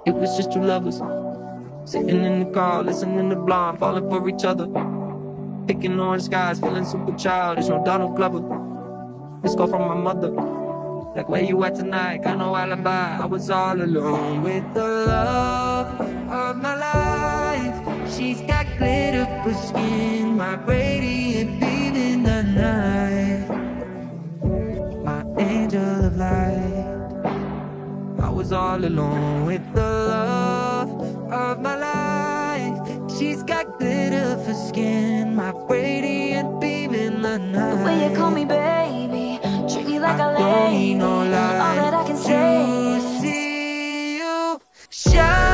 It was just two lovers sitting in the car, listening to Blonde, falling for each other, picking orange skies, feeling super childish. No Donald Glover. This call from my mother, like, where you at tonight? Got no alibi. I was all alone with the love of my life. She's got glitter for skin, my radiant beam in the night, my angel of light. I was all alone with the love of my life. She's got glitter for skin, my radiant beam in the night. The way you call me baby, treat me like a lady. Don't need no All lie that I can say to see you shine.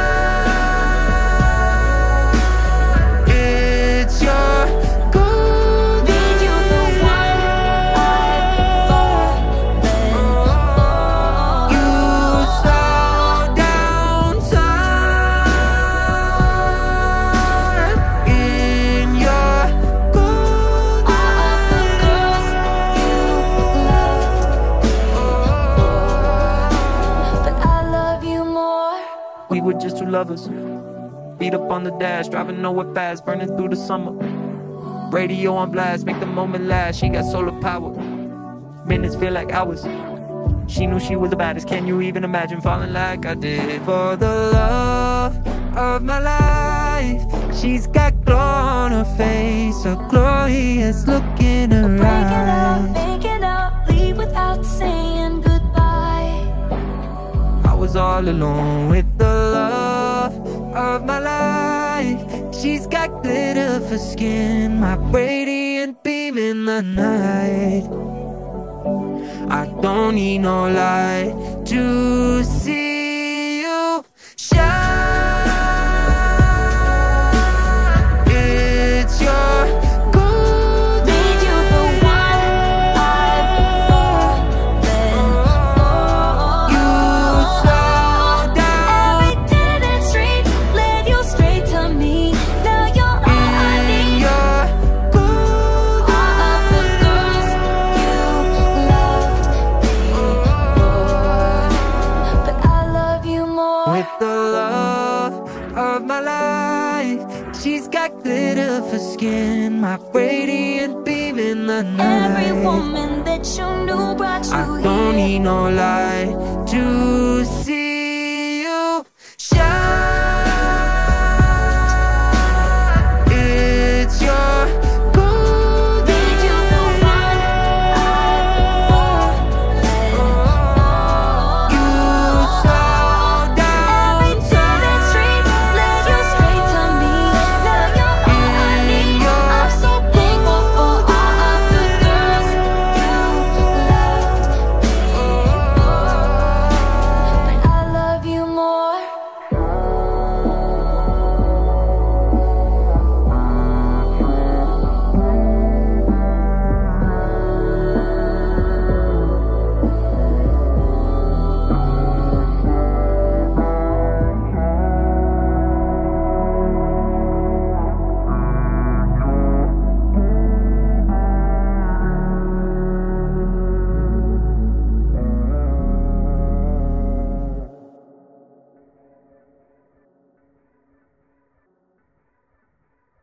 It's your golden Made you the one I've fallen for. You slow down time in your golden. All of the girls you loved before, but I love you more. We were just two lovers, beat up on the dash, driving nowhere fast, burning through the summer. Radio on blast, make the moment last. She got solar power, minutes feel like hours. She knew she was the baddest. Can you even imagine falling like I did for the love of my life? She's got glow on her face, a glorious look in her Breaking up, eyes. making up, leave without saying goodbye. I was all alone with the love of my life. She's got glitter for skin, my radiant beam in the night. I don't need no light to see you shine. It's your golden. Made you the one I've fallen for. You slow down Every dead end street led you straight to me. Now you're all I in need. your golden. All of the girls you loved before, but I love you more. With the love of my life, she's got glitter for skin, my radiant beam in the night. Every woman that you knew brought you I don't here. need no light